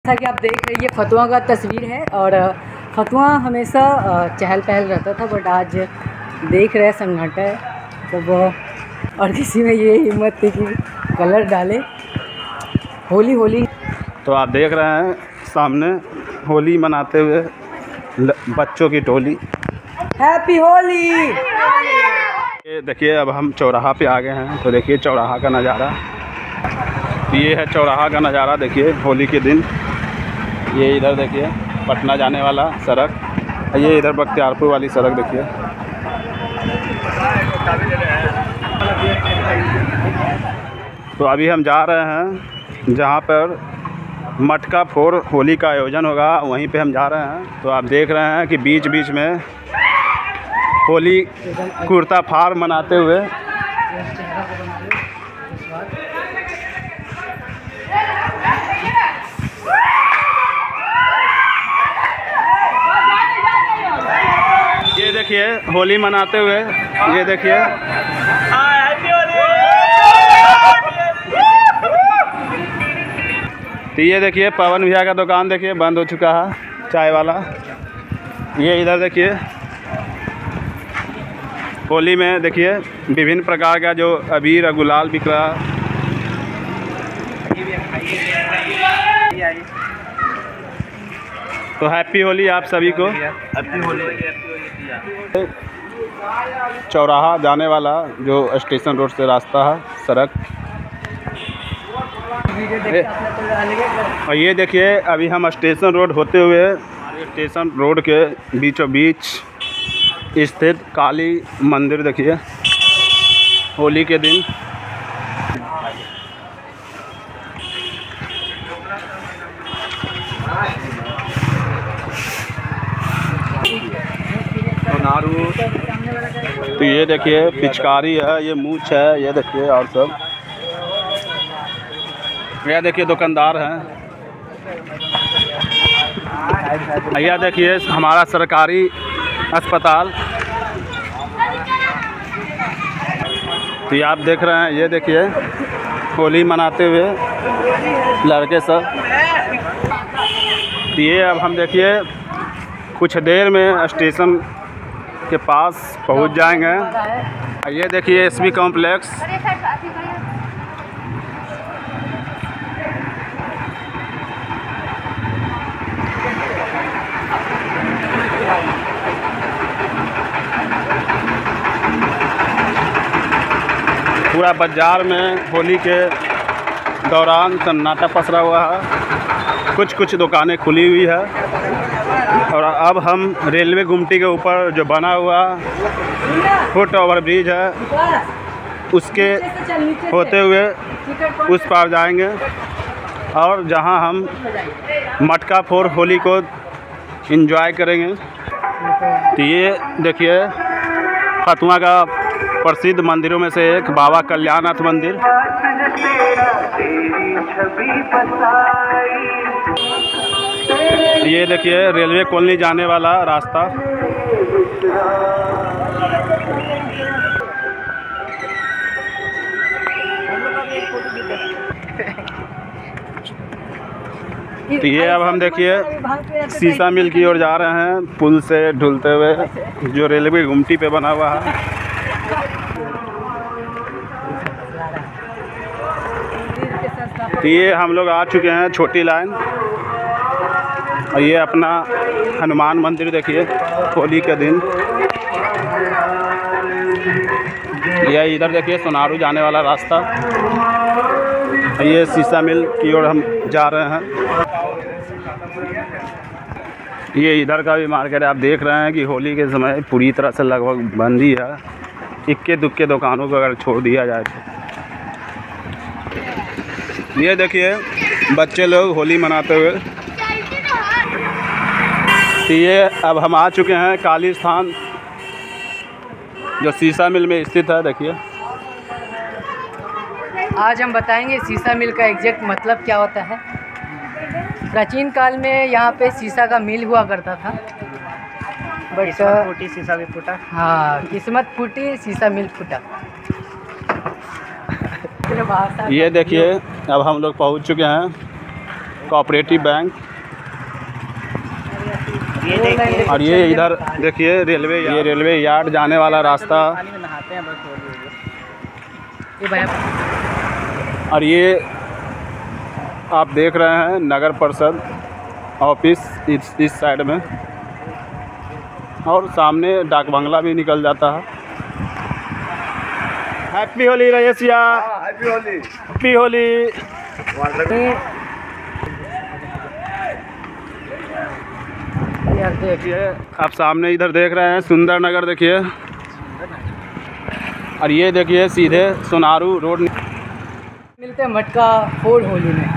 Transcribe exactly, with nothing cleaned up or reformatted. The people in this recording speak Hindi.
जैसा कि आप देख रहे हैं ये फतुआ का तस्वीर है और फतुआ हमेशा चहल पहल रहता था, बट आज देख रहे हैं सन्नाटा है तो वो और किसी में ये हिम्मत थी कि कलर डाले। होली होली तो आप देख रहे हैं सामने होली मनाते हुए बच्चों की टोली। हैप्पी होली। ये देखिए अब हम चौराहा पे आ गए हैं, तो देखिए चौराहा का नज़ारा। ये है चौराहा का नज़ारा, देखिए होली के दिन। ये इधर देखिए पटना जाने वाला सड़क, ये इधर बख्तियारपुर वाली सड़क देखिए। तो अभी हम जा रहे हैं जहाँ पर मटका फोड़ होली का आयोजन होगा, वहीं पे हम जा रहे हैं। तो आप देख रहे हैं कि बीच बीच में होली कुर्ता फाड़ मनाते हुए ये देखिए होली मनाते हुए, ये देखिए तो ये देखिए पवन भैया का दुकान देखिए बंद हो चुका है, चाय वाला। ये इधर देखिए होली में देखिए विभिन्न प्रकार का जो अबीर और गुलाल बिक रहा। तो हैप्पी होली आप सभी को। हैप्पी होली। चौराहा जाने वाला जो स्टेशन रोड से रास्ता है सड़क। और ये देखिए अभी हम स्टेशन रोड होते हुए स्टेशन रोड के बीचों बीच स्थित काली मंदिर देखिए होली के दिन। तो ये देखिए पिचकारी है, ये मूछ है, ये देखिए और सब। यह देखिए दुकानदार हैं। यह देखिए हमारा सरकारी अस्पताल। तो ये आप देख रहे हैं, ये देखिए होली मनाते हुए लड़के सब। तो ये अब हम देखिए कुछ देर में स्टेशन के पास पहुंच जाएंगे। ये देखिए एसबी कॉम्प्लेक्स। पूरा बाजार में होली के दौरान सन्नाटा पसरा हुआ है, कुछ कुछ दुकानें खुली हुई है। और अब हम रेलवे गुमटी के ऊपर जो बना हुआ फुट ओवर ब्रिज है उसके होते हुए उस पार जाएंगे, और जहां हम मटका फोड़ होली को एंजॉय करेंगे। तो ये देखिए फतुआ का प्रसिद्ध मंदिरों में से एक बाबा कल्याणनाथ मंदिर। ये देखिए रेलवे कॉलोनी जाने वाला रास्ता। तो ये अब हम देखिए शीशा मिल की ओर जा रहे हैं, पुल से ढुलते हुए जो रेलवे गुमटी पे बना हुआ है। तो ये हम लोग आ चुके हैं छोटी लाइन। और ये अपना हनुमान मंदिर देखिए होली के दिन। ये इधर देखिए सोनारू जाने वाला रास्ता। ये शीशा मिल की ओर हम जा रहे हैं। ये इधर का भी मार्केट है, आप देख रहे हैं कि होली के समय पूरी तरह से लगभग बंद ही है, इक्के दुक्के दुकानों को अगर छोड़ दिया जाए तो। ये देखिए बच्चे लोग होली मनाते हुए। तो ये अब हम आ चुके हैं काली स्थान जो शीशा मिल में स्थित है। देखिए आज हम बताएंगे शीशा मिल का एग्जैक्ट मतलब क्या होता है। प्राचीन काल में यहाँ पे शीशा का मिल हुआ करता था, बट फूटी शीशा भी फूटा। हाँ, किस्मत फूटी शीशा मिल फूटा। ये देखिए अब हम लोग पहुँच चुके हैं कोऑपरेटिव बैंक। ये देखिए, और ये इधर देखिए रेलवे, ये रेलवे यार्ड जाने वाला रास्ता। पानी में नहाते हैं बस। ये भैया, और ये आप देख रहे हैं नगर परिषद ऑफिस इस इस साइड में, और सामने डाक बंगला भी निकल जाता है। हैप्पी होली रयसिया, हैप्पी होली। हैप्पी होली। ये यार देखिए, देखिए आप सामने इधर देख रहे हैं सुंदर नगर, देखिए। और ये देखिए सीधे सोनारू रोड। मिलते हैं मटका फोड़ होली में।